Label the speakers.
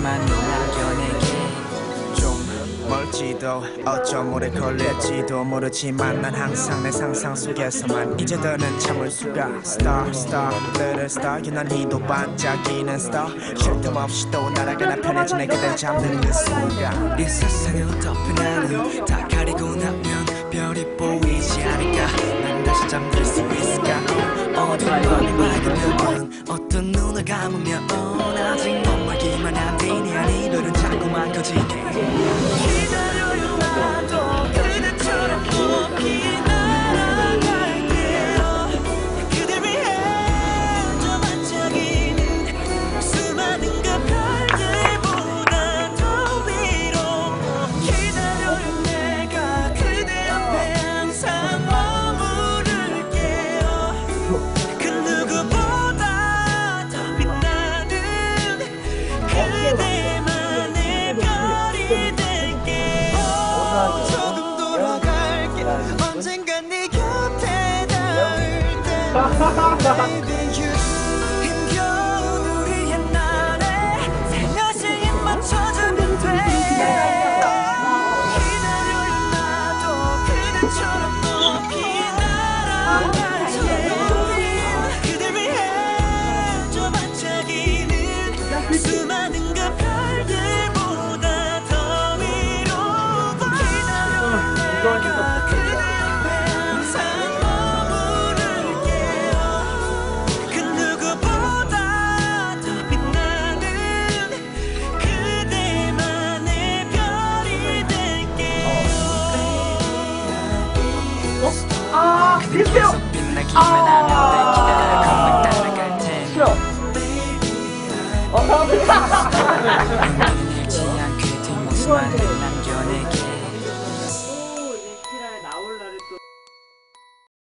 Speaker 1: 그대만을 남겨내게.
Speaker 2: 좀 멀지도 어쩜 오래 걸릴지도 모르지만 난 항상 내 상상 속에서만 이제 더는 참을 수가. Star star little star 유난히도 반짝이는 star 쉴 틈 없이 또 날아가나 편해지네 그댈 잡는 그 순간.
Speaker 1: 이 세상을 덮은 하늘 다 가리고 나면 별이 보이지 않을까. 난 다시 잠들 수 있을까. 어두운 밤이 밝으면 어떤 눈을 감으면 아직 머물기만 한 뒤니 아니 너는 자꾸만 커지게. 기다려요 나도 그대처럼 높이 날아갈게요. 그댈 위해 저 반짝이는 수많은 그 별들보다 더 위로. 기다려요 내가 그대 옆에 항상 머무를게요. 그 누구보다 더 빛나는 그대만의 별이 될게요. 조금 돌아갈게 언젠간 네 곁에 닿을 때. 힘겨운 우리 옛날에 살며시 입 맞춰주면 돼. 기다려요 나도 그대처럼 높이 날아갈게요. 그댈 위해 저 반짝이는 수많은 그 별들보다 더 위로. 기다려요 내가 그대 옆에 항상 머무를게요. 그 누구보다 더 빛나는 그대만의 별이 될게요. 그대께서 빛나기만 하면 날 기다려 금방 따라갈 테니. 눈을 잃지 않게 뒷모습만을 남겨내게.